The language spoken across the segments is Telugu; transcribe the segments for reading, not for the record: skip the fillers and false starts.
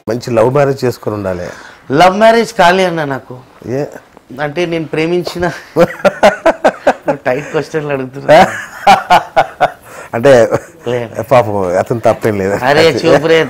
మంచి లవ్ మ్యారేజ్ చేసుకొని ఉండాలి. లవ్ మ్యారేజ్ కాలే అన్న నాకు. అంటే నేను ప్రేమించిన టైట్ క్వశ్చన్లు అడుగుతున్నా. అంటే పాపం అతను తప్పేం లేదు. అరే చూపురే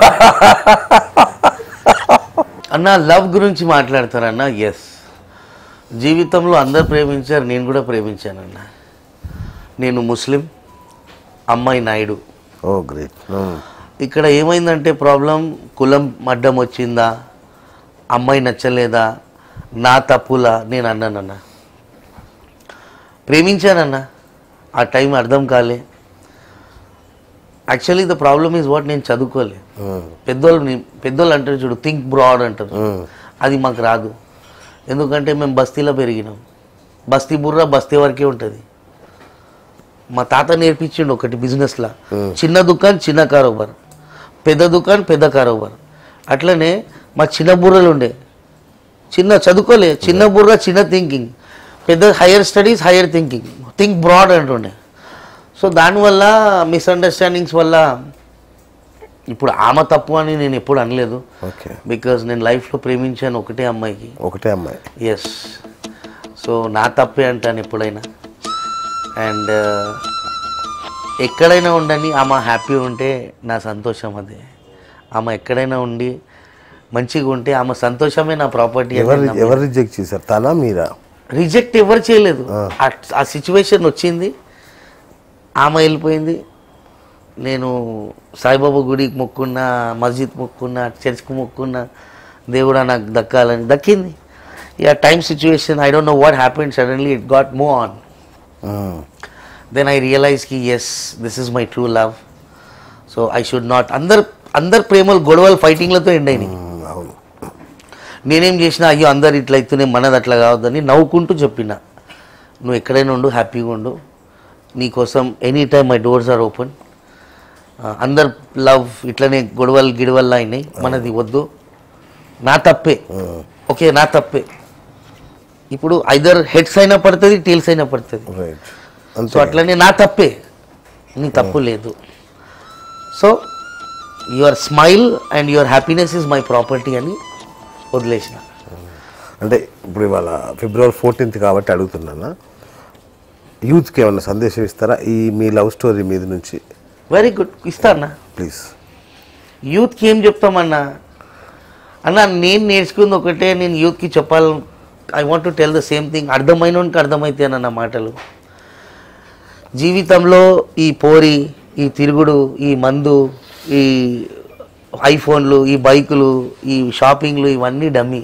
అన్న, లవ్ గురించి మాట్లాడతారన్న. ఎస్, జీవితంలో అందరు ప్రేమించారు, నేను కూడా ప్రేమించానన్న. నేను ముస్లిం, అమ్మాయి నాయుడు. ఓ గ్రేట్. ఇక్కడ ఏమైందంటే ప్రాబ్లం, కులం అడ్డం వచ్చిందా, అమ్మాయి నచ్చలేదా, నా తప్పులా నేను అన్నానన్న. ప్రేమించానన్న, ఆ టైం అర్థం కాలే. Actually the problem is what, నేను చదువుకోలే. పెద్దోళ్ళు అంటారు చూడు, థింక్ బ్రాడ్ అంటారు, అది మాకు రాదు. ఎందుకంటే మేము బస్తీలో పెరిగినాం. బస్తీ బుర్ర బస్తీ వరకే ఉంటుంది. మా తాత నేర్పించిండు ఒకటి బిజినెస్లా, చిన్న దుకాణం చిన్న కారోబార్, పెద్ద దుకాణం పెద్ద కారోబార్. అట్లనే మా చిన్న బుర్రలు ఉండే, చిన్న చదువుకోలే, చిన్న బుర్ర చిన్న థింకింగ్, పెద్ద higher studies higher thinking, think broad అంటుండే. సో దానివల్ల మిస్అండర్స్టాండింగ్స్ వల్ల ఇప్పుడు ఆమె తప్పు అని నేను ఎప్పుడు అనలేదు. బికాజ్ నేను లైఫ్లో ప్రేమించాను ఒకటే అమ్మాయి. ఎస్, సో నా తప్పే అంటాను ఎప్పుడైనా. అండ్ ఎక్కడైనా ఉండని ఆమె హ్యాపీ ఉంటే నా సంతోషం అదే. ఆమె ఎక్కడైనా ఉండి మంచిగా ఉంటే ఆమె సంతోషమే నా ప్రాపర్టీ. ఎవరు రిజెక్ట్ చేశారు, తనా మీరా? రిజెక్ట్ ఎవరు చేయలేదు. ఆ సిచ్యువేషన్ వచ్చింది, ఆమె వెళ్ళిపోయింది. నేను సాయిబాబా గుడికి మొక్కున్నా, మస్జిద్ మొక్కున్నా, చర్చ్కి మొక్కున్నా, దేవుడా నాకు దక్కాలని దక్కింది. ఇక time situation, I don't know what happened, suddenly it got move on. Then I realise కి ఎస్, this is my true love. So I should not, అందరు ప్రేమలు గొడవలు ఫైటింగ్లతో ఎండ్ అయినాయి. నేనేం చేసినా, అయ్యో అందరు ఇట్లా అయితేనే మనది అట్లా కావద్దని నవ్వుకుంటూ చెప్పిన, నువ్వు ఎక్కడైనా ఉండు, హ్యాపీగా ఉండు, నీకోసం any time my doors are open. అందరు లవ్ ఇట్లనే గొడవలు గిడవల్లా అయినాయి, మనది వద్దు, నా తప్పే, ఓకే నా తప్పే. ఇప్పుడు ఐదర్ హెడ్స్ అయినా పడుతుంది, టేల్స్ అయినా పడుతుంది. సో అట్లనే నా తప్పే, నీ తప్పు లేదు. So your smile and your happiness is my property అని వదిలేసిన. అంటే ఇప్పుడు ఇవాళ February 14th కాబట్టి అడుగుతున్నానా, యూత్కి ఏమన్నా సందేశం ఇస్తారా ఈ మీ లవ్ స్టోరీ మీద నుంచి? వెరీ గుడ్, ఇస్తానా ప్లీజ్. యూత్కి ఏం చెప్తామన్నా అన్న, నేను నేర్చుకుంది ఒకటే, నేను యూత్కి చెప్పాలి. I want to tell the same thing. అర్థమైనోనికి అర్థమైతే అన్న మాటలు. జీవితంలో ఈ పోరి, ఈ తిరుగుడు, ఈ మందు, ఈ ఐఫోన్లు, ఈ బైకులు, ఈ షాపింగ్లు, ఇవన్నీ డమ్మీ.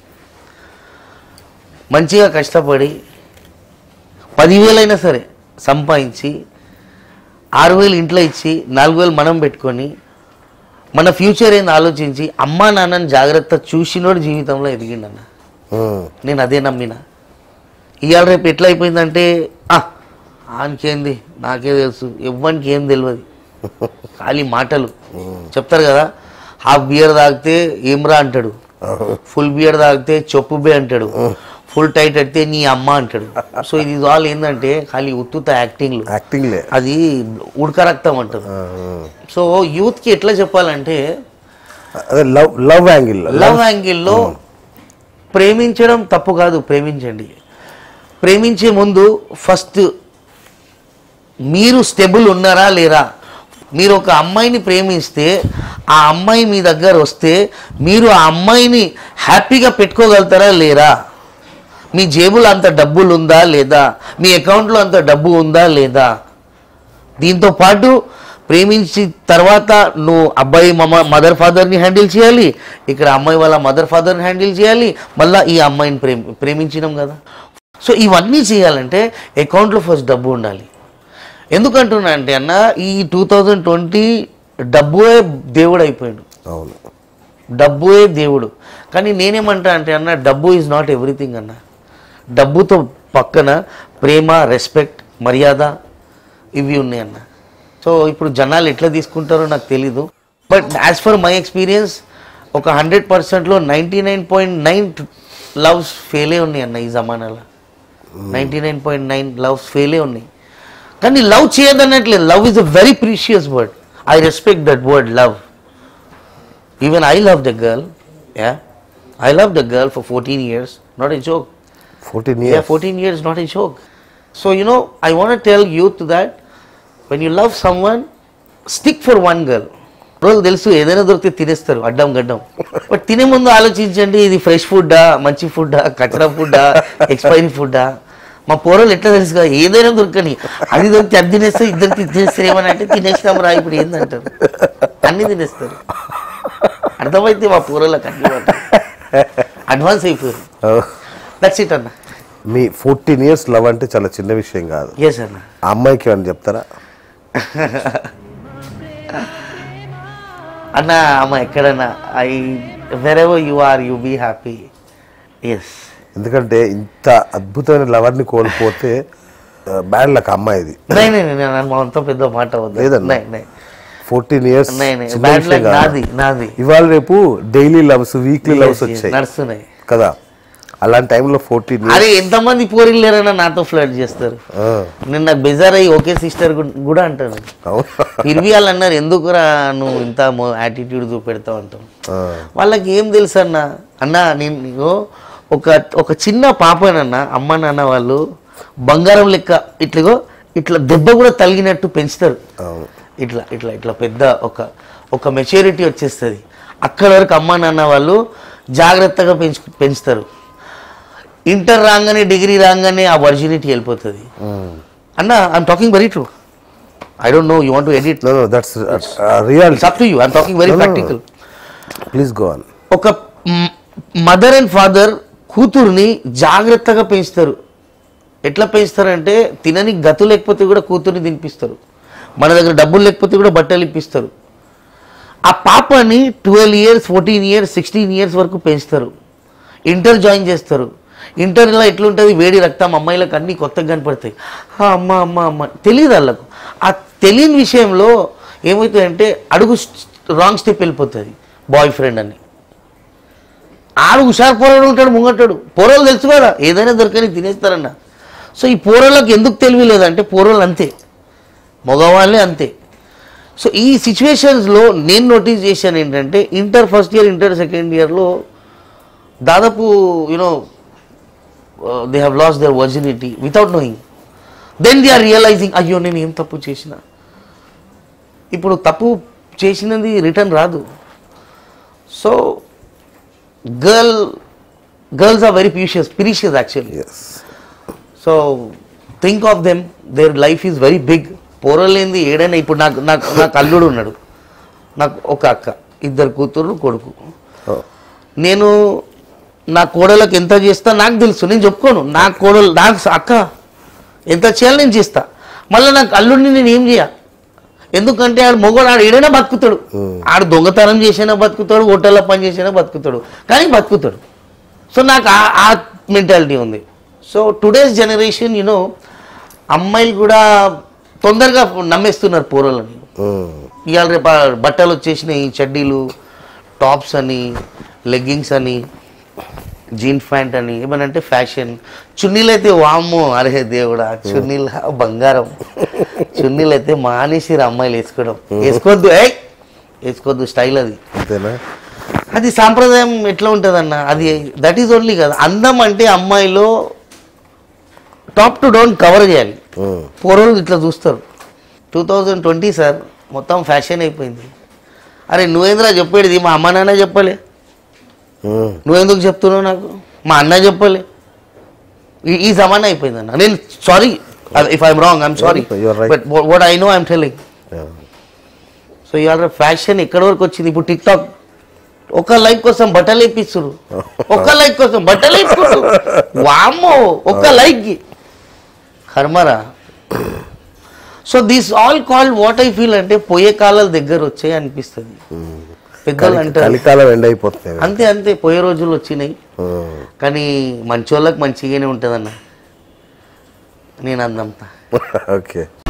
మంచిగా కష్టపడి 10,000 అయినా సరే సంపాదించి 6,000 ఇంట్లో ఇచ్చి 4,000 మనం పెట్టుకొని మన ఫ్యూచర్ ఏంది ఆలోచించి అమ్మా నాన్నని జాగ్రత్త చూసినోడు జీవితంలో ఎదిగిండన్న. నేను అదే నమ్మిన. ఇవాళ రేపు ఎట్లా అయిపోయిందంటే, ఆనికేంది నాకే తెలుసు, ఎవ్వరికి ఏం తెలియదు, ఖాళీ మాటలు చెప్తారు కదా. హాఫ్ బియర్ తాగితే ఏమ్రా అంటాడు, ఫుల్ బియర్ తాగితే చెప్పు బే అంటాడు, ఫుల్ టైట్ అయితే నీ అమ్మ అంటాడు. సో ఇది ఆల్ ఏంటంటే ఖాళీ ఉత్తుత యాక్టింగ్లు, అది ఉడక రక్తం అంటారు. సో యూత్కి ఎట్లా చెప్పాలంటే, లవ్ యాంగిల్లో ప్రేమించడం తప్పు కాదు, ప్రేమించండి. ప్రేమించే ముందు ఫస్ట్ మీరు స్టెబుల్ ఉన్నారా లేరా. మీరు ఒక అమ్మాయిని ప్రేమిస్తే ఆ అమ్మాయి మీ దగ్గర వస్తే మీరు ఆ అమ్మాయిని హ్యాపీగా పెట్టుకోగలుగుతారా లేరా. మీ జేబులో అంత డబ్బులు ఉందా లేదా, మీ అకౌంట్లో అంత డబ్బు ఉందా లేదా. దీంతో పాటు ప్రేమించి తర్వాత నువ్వు అబ్బాయి మదర్ ఫాదర్ని హ్యాండిల్ చేయాలి, ఇక్కడ అమ్మాయి వాళ్ళ మదర్ ఫాదర్ని హ్యాండిల్ చేయాలి, మళ్ళీ ఈ అమ్మాయిని ప్రేమించినాం కదా. సో ఇవన్నీ చేయాలంటే అకౌంట్లో ఫస్ట్ డబ్బు ఉండాలి. ఎందుకంటున్నా అంటే అన్న, ఈ 2020 డబ్బుయే దేవుడు అయిపోయాడు. డబ్బుయే దేవుడు. కానీ నేనేమంటా అంటే అన్న, డబ్బు ఈజ్ నాట్ ఎవ్రీథింగ్ అన్న. డబ్బుతో పక్కన ప్రేమ, రెస్పెక్ట్, మర్యాద ఇవి ఉన్నాయి అన్న. సో ఇప్పుడు జనాలు ఎట్లా తీసుకుంటారో నాకు తెలీదు. But as for my experience ఒక 100%లో 99.9 లవ్స్ ఫెయిలే ఉన్నాయి అన్న. ఈ జమానాలో 99.9 లవ్స్ ఫెయిలే ఉన్నాయి. కానీ లవ్ చేయదన్నట్లేదు. Love is a very precious word. I respect that word love. Even I loved a girl. Yeah. I loved a girl for 14 years. Not a joke. 14 years. Yeah, 14 years, not a joke. So, I want to tell youth that when you love someone, stick for one girl. రోజు తెలుసు ఏదైనా దొరికితే తినేస్తారు అడ్డం గడ్డం. బట్ తినే ముందు ఆలోచించండి, ఇది ఫ్రెష్ ఫుడ్డా, మంచి ఫుడ్డా, కచరా ఫుడ్డా, ఎక్స్పైరీ ఫుడ్డా. మా పోరలు ఎట్లా తెలుసు కదా, ఏదైనా దొరకని అది దొరికితే అది తినేస్తే ఇద్దరికి తినేస్తారు. ఏమని అంటే తినేస్తాం రా ఇప్పుడు ఏందంటారు, అన్ని తినేస్తారు. అర్థమైతే మా పోరలకు అన్ని అడ్వాన్స్ అయిపోయారు. దట్స్ ఇట్ అన్న. మీ 14 years లవ్ అంటే చాలా చిన్న విషయం కాదు. ఎస్ అన్న. ఆ అమ్మాయికి ఏమని చెప్తారా? అన్న అమ్మ ఎక్కడన్నా wherever you are, you be happy. Yes. ఎందుకంటే ఇంత అద్భుతమైన లవర్ని కోల్పోతే బ్యాడ్ లక్ అమ్మాయిది. అంత పెద్ద మాట లేదన్నా. 14 years నాది. ఇవాళ రేపు డైలీ లవ్స్, వీక్లీ లవ్స్ వచ్చాయి నడుస్తున్నాయి కదా. అలాంటి టైంలో 14 years. అరే ఎంతమంది పోరీలు లేరన్నా నాతో ఫ్లర్ట్ చేస్తారు. నేను నాకు బెజార్ అయ్యి ఓకే సిస్టర్ కూడా అంటాను. ఇరవి వాళ్ళు అన్నారు ఎందుకురా నువ్వు ఇంత యాటిట్యూడ్ చూపెడతావు అంటావు. వాళ్ళకి ఏం తెలుసు అన్న నేను ఒక చిన్న పాపనన్నా అమ్మ నాన్న వాళ్ళు బంగారం లెక్క ఇట్లా దెబ్బ కూడా తగిలినట్టు పెంచుతారు. ఇట్లా పెద్ద ఒక మెచ్యూరిటీ వచ్చేస్తుంది. అక్కడ వరకు అమ్మ నాన్న వాళ్ళు జాగ్రత్తగా పెంచుతారు. ఇంటర్ రాగానే డిగ్రీ రాగానే ఆ వర్జినిటీ వెళ్ళిపోతుంది. అన్న I'm talking very true. I don't know you want to edit. No, that's real. It's up to you. I'm talking very practical. Please go on. ఒక మదర్ అండ్ ఫాదర్ కూతుర్ని జాగ్రత్తగా పెంచుతారు. ఎట్లా పెంచుతారంటే తినని గతు లేకపోతే కూడా కూతుర్ని తినిపిస్తారు. మన దగ్గర డబ్బులు లేకపోతే కూడా బట్టలు ఇప్పిస్తారు. ఆ పాపని 12 years, 14 years, 16 years వరకు పెంచుతారు. ఇంటర్ జాయిన్ చేస్తారు. ఇంటర్లో ఎట్లుంటుంది, వేడి రక్తం అమ్మాయిలకు అన్నీ కొత్తగా కనపడతాయి. అమ్మ అమ్మ అమ్మ తెలియదు వాళ్ళకు. ఆ తెలియని విషయంలో ఏమవుతుందంటే అడుగు రాంగ్ స్టెప్ వెళ్ళిపోతుంది. బాయ్ ఫ్రెండ్ అని ఆడు హుషారు పోరాడు ఉంటాడు, ముంగట్టాడు. పోరలు తెలుసు కదా ఏదైనా దొరకని తినేస్తారన్న. సో ఈ పోరలకు ఎందుకు తెలివి లేదంటే పోరలు అంతే, మగవాళ్ళే అంతే. సో ఈ సిచ్యువేషన్స్లో నేను నోటీస్ చేశాను ఏంటంటే inter first year, inter second ఇయర్లో దాదాపు they have lost their virginity without knowing. Then they are realizing అయ్యో నేను ఏం తప్పు చేసిన. ఇప్పుడు తప్పు చేసినది రిటర్న్ రాదు. So girls are very precious actually. Yes. So think of them, their life is very big. పోరలేంది ఏడైనా ఇప్పుడు నాకు అల్లుడు ఉన్నాడు, నాకు ఒక అక్క, ఇద్దరు కూతురు కొడుకు. నేను నా కోడలకు ఎంత చేస్తా నాకు తెలుసు, నేను చెప్పుకోను. నా కోడలు నాకు అక్క ఎంత చేయాలి నేను చేస్తా. మళ్ళీ నాకు అల్లుడిని నేను ఏం చేయ, ఎందుకంటే ఆడు మొగోడు, ఆడు ఏడైనా బతుకుతాడు. ఆడు దొంగతనం చేసినా బతుకుతాడు, హోటల్లో పని చేసినా బతుకుతాడు, కానీ బతుకుతాడు. సో నాకు ఆ మెంటాలిటీ ఉంది. సో టుడేస్ జనరేషన్ అమ్మాయిలు కూడా తొందరగా నమ్మేస్తున్నారు పోరలని. ఇవాళ రేపు బట్టలు వచ్చేసినాయి, చెడ్డీలు, టాప్స్ అని, లెగ్గింగ్స్ అని, జీన్ ప్యాంట్ అని, ఏమనంటే ఫ్యాషన్. చున్నీలు అయితే వామ్మో, అరే దేవుడా, చున్నీలు బంగారం. చున్నీలు అయితే మానేసిరు అమ్మాయిలు వేసుకోవద్దు స్టైల్ అది సాంప్రదాయం. ఎట్లా ఉంటుంది అన్న, అది దట్ ఈజ్ ఓన్లీ కదా. అందం అంటే అమ్మాయిలో టాప్ టు డౌన్ కవర్ చేయాలి. పూర్వం ఇట్లా చూస్తారు. 2020 సార్ మొత్తం ఫ్యాషన్ అయిపోయింది. అరే నువ్వేంద్రా చెప్పేది, మా అమ్మ నాన్న చెప్పలే, నువ్వెందుకు చెప్తున్నావు నాకు, మా అన్న చెప్పలే. ఈ జమానా అయిపోయింది అన్న. నేను sorry if I'm wrong, I'm sorry, but what I know I'm telling. So ఇవాళ ఫ్యాషన్ ఎక్కడి వరకు వచ్చింది. ఇప్పుడు టిక్ టాక్ ఒక లైక్ కోసం బట్టలు వేపిస్తున్నారు, ఒక లైక్ కోసం బట్టలు వేపుకుంటారు. వామ్మో, ఒక లైక్కి కర్మరా. So this all called what I feel అంటే పోయే కాలాల దగ్గర వచ్చాయి అనిపిస్తుంది. పెద్దలు అంటారు అంతే పోయే రోజులు వచ్చినాయి. కానీ మంచోళ్ళకి మంచిగానే ఉంటుంది అన్న, నేను అందంతా. ఓకే.